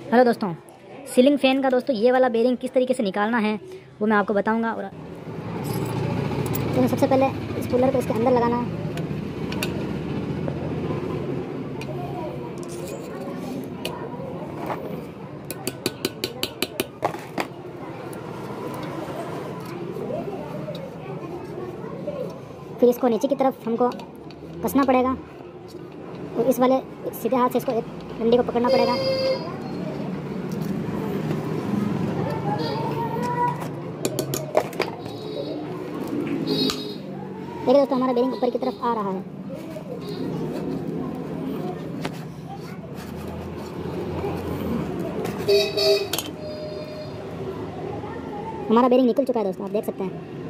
Hello दोस्तों, ceiling fan का दोस्तों ये वाला बेरिंग किस तरीके से निकालना है वो मैं आपको बताऊंगा। और तो सबसे पहले इस कूलर को इसके अंदर लगाना है। फिर इसको नीचे की तरफ हमको कसना पड़ेगा और इस वाले सीधे हाथ से इसको एक डंडे को पकड़ना पड़ेगा। देखिए दोस्तों, हमारा बेरिंग ऊपर की तरफ आ रहा है। हमारा बेरिंग निकल चुका है दोस्तों, आप देख सकते हैं।